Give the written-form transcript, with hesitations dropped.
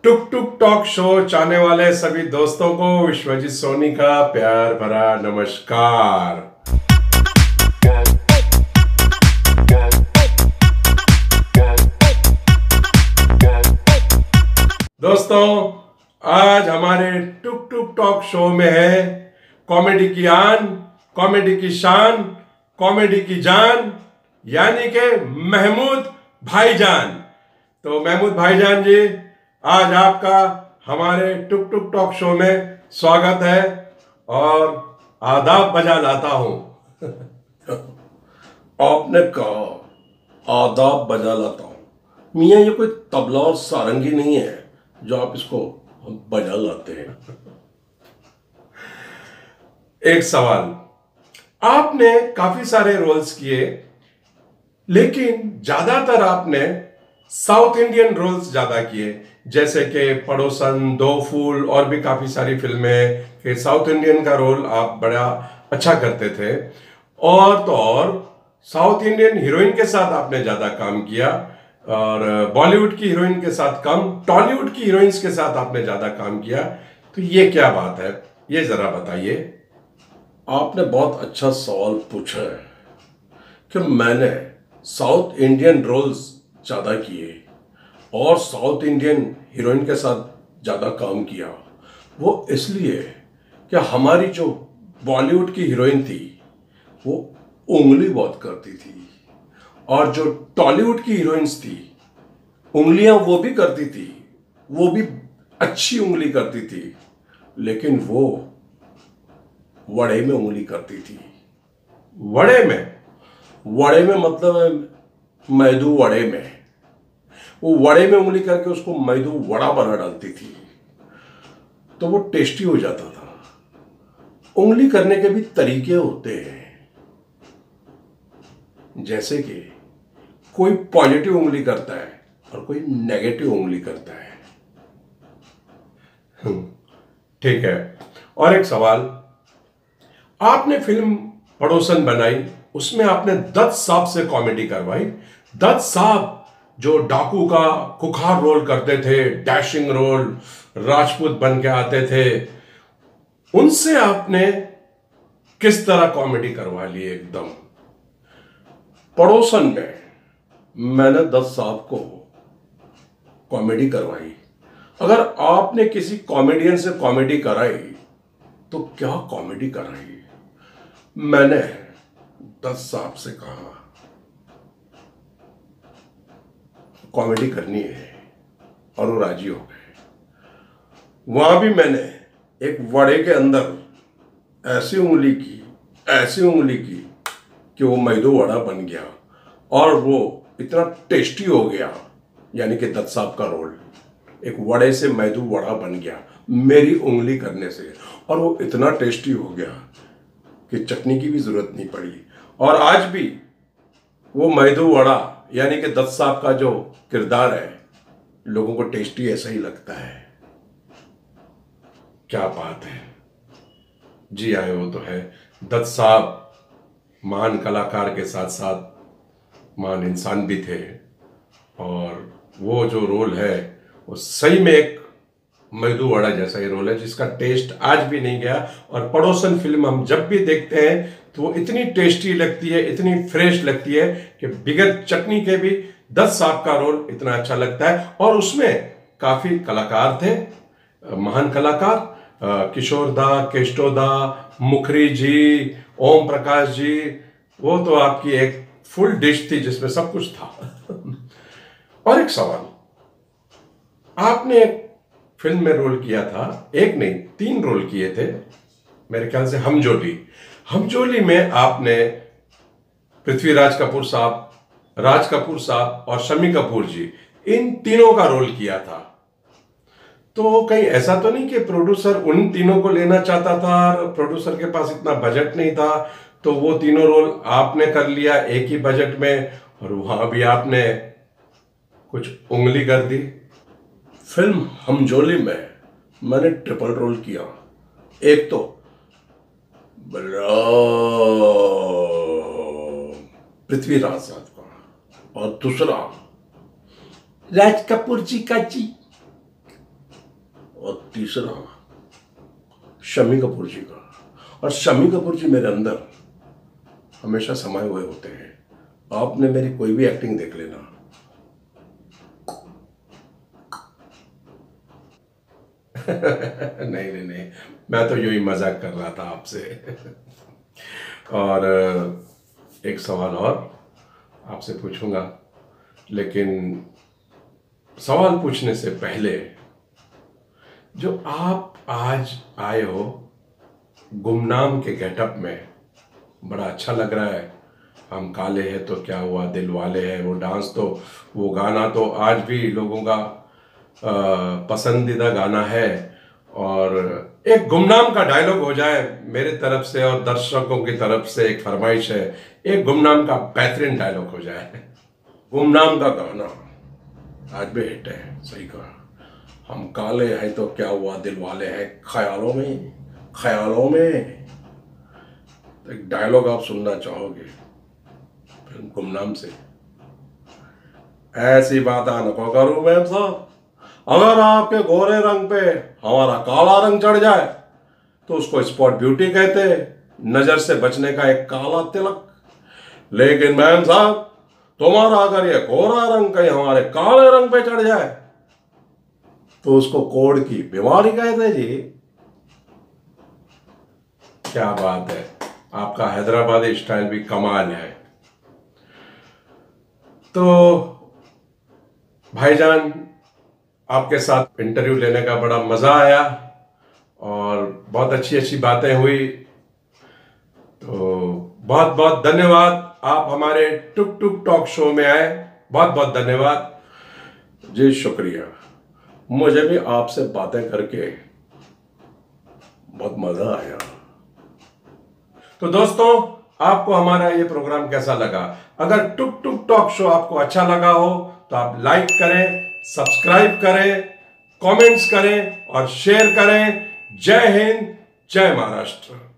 टुक टुक talk show चाहने वाले सभी दोस्तों को विश्वजीत सोनी का प्यार भरा नमस्कार। दोस्तों, आज हमारे टुक टुक टॉक शो में है कॉमेडी की आन, कॉमेडी की शान, कॉमेडी की जान, यानी कि महमूद भाईजान। तो महमूद भाईजान जी, आज आपका हमारे टुक टुक टॉक शो में स्वागत है और आदाब बजा लाता हूं। आपने कहा आदाब बजा लाता हूं। मियां, ये कोई तबला और सारंगी नहीं है जो आप इसको बजा लाते हैं। एक सवाल, आपने काफी सारे रोल्स किए, लेकिन ज्यादातर आपने साउथ इंडियन रोल्स ज्यादा किए, जैसे कि पड़ोसन, दो फूल और भी काफी सारी फिल्में के साउथ इंडियन का रोल आप बड़ा अच्छा करते थे। और तो और साउथ इंडियन हीरोइन के साथ आपने ज्यादा काम किया और बॉलीवुड की हीरोइन के साथ कम, टॉलीवुड की हीरोइंस के साथ आपने ज्यादा काम किया। तो ये क्या बात है, ये जरा बताइए। आपने बहुत अच्छा सवाल पूछा है कि मैंने साउथ इंडियन रोल्स ज़्यादा किए और साउथ इंडियन हीरोइन के साथ ज़्यादा काम किया। वो इसलिए कि हमारी जो बॉलीवुड की हीरोइन थी वो उंगली बहुत करती थी, और जो टॉलीवुड की हीरोइंस थी उंगलियां वो भी करती थी, वो भी अच्छी उंगली करती थी, लेकिन वो वड़े में उंगली करती थी। वड़े में? वड़े में मतलब मैदू वड़े में। वो वड़े में उंगली करके उसको मैदू वड़ा बना डालती थी, तो वो टेस्टी हो जाता था। उंगली करने के भी तरीके होते हैं, जैसे कि कोई पॉजिटिव उंगली करता है और कोई नेगेटिव उंगली करता है। ठीक है। और एक सवाल, आपने फिल्म पड़ोसन बनाई, उसमें आपने दत्त साहब से कॉमेडी करवाई। दत्त साहब जो डाकू का कुखार रोल करते थे, डैशिंग रोल, राजपूत बन के आते थे, उनसे आपने किस तरह कॉमेडी करवा ली एकदम। पड़ोसन में मैंने दत्त साहब को कॉमेडी करवाई। अगर आपने किसी कॉमेडियन से कॉमेडी कराई तो क्या कॉमेडी कराई। मैंने दत्त साहब से कहा कॉमेडी करनी है और वो राजी हो गए। वहां भी मैंने एक वड़े के अंदर ऐसी उंगली की कि वो मैदू वड़ा बन गया और वो इतना टेस्टी हो गया। यानी कि दत्त साहब का रोल एक वड़े से मैदू वड़ा बन गया मेरी उंगली करने से, और वो इतना टेस्टी हो गया कि चटनी की भी जरूरत नहीं पड़ी। और आज भी वो मैदू वड़ा यानी कि दत्त साहब का जो किरदार है लोगों को टेस्टी ऐसा ही लगता है। क्या बात है जी। आए वो तो है। दत्त साहब महान कलाकार के साथ साथ महान इंसान भी थे, और वो जो रोल है वो सही में एक मैदू वड़ा जैसा ही रोल है जिसका टेस्ट आज भी नहीं गया। और पड़ोसन फिल्म हम जब भी देखते हैं तो वो इतनी टेस्टी लगती है, इतनी फ्रेश लगती है कि बिगर चटनी के भी दत्त साहब का रोल इतना अच्छा लगता है। और उसमें काफी कलाकार थे, महान कलाकार, किशोर दा, केष्टो दा, मुखरी जी, ओम प्रकाश जी। वो तो आपकी एक फुल डिश थी जिसमें सब कुछ था। और एक सवाल, आपने एक फिल्म में रोल किया था, एक नहीं 3 रोल किए थे मेरे ख्याल से। हमजोली में आपने पृथ्वीराज कपूर साहब, राज कपूर साहब और शम्मी कपूर जी, इन तीनों का रोल किया था। तो कहीं ऐसा तो नहीं कि प्रोड्यूसर उन तीनों को लेना चाहता था और प्रोड्यूसर के पास इतना बजट नहीं था, तो वो तीनों रोल आपने कर लिया एक ही बजट में, और वहां भी आपने कुछ उंगली कर दी। फिल्म हमजोली में मैंने ट्रिपल रोल किया। एक तो पृथ्वीराज साहब का और दूसरा राज कपूर जी का जी। और तीसरा शम्मी कपूर जी का। और शम्मी कपूर जी मेरे अंदर हमेशा समाये हुए होते हैं। आपने मेरी कोई भी एक्टिंग देख लेना, नहीं नहीं नहीं, मैं तो यूं ही मजाक कर रहा था आपसे। और एक सवाल और आपसे पूछूंगा, लेकिन सवाल पूछने से पहले जो आप आज आए हो गुमनाम के गेटअप में, बड़ा अच्छा लग रहा है। हम काले हैं तो क्या हुआ, दिल वाले हैं, वो डांस तो, वो गाना तो आज भी लोगों का पसंदीदा गाना है। और एक गुमनाम का डायलॉग हो जाए मेरे तरफ से और दर्शकों की तरफ से, एक फरमाइश है, एक गुमनाम का बेहतरीन डायलॉग हो जाए। गुमनाम का गाना आज भी हिट है, सही कहा। हम काले हैं तो क्या हुआ, दिल वाले हैं, ख्यालों में, ख्यालों में। एक डायलॉग आप सुनना चाहोगे फिल्म गुमनाम से? ऐसी बात न करूं मैम साहब, अगर आपके गोरे रंग पे हमारा काला रंग चढ़ जाए तो उसको स्पॉट ब्यूटी कहते, नजर से बचने का एक काला तिलक। लेकिन मैम साहब, तुम्हारा अगर ये गोरा रंग कहीं हमारे काले रंग पे चढ़ जाए तो उसको कोढ़ की बीमारी कहते जी। क्या बात है, आपका हैदराबादी स्टाइल भी कमाल है। तो भाईजान, आपके साथ इंटरव्यू लेने का बड़ा मजा आया और बहुत अच्छी अच्छी बातें हुई। तो बहुत बहुत धन्यवाद, आप हमारे टुक टुक टॉक शो में आए, बहुत बहुत धन्यवाद। जी शुक्रिया, मुझे भी आपसे बातें करके बहुत मजा आया। तो दोस्तों, आपको हमारा ये प्रोग्राम कैसा लगा? अगर टुक टुक टॉक शो आपको अच्छा लगा हो तो आप लाइक करें, सब्सक्राइब करें, कमेंट्स करें और शेयर करें। जय हिंद, जय महाराष्ट्र।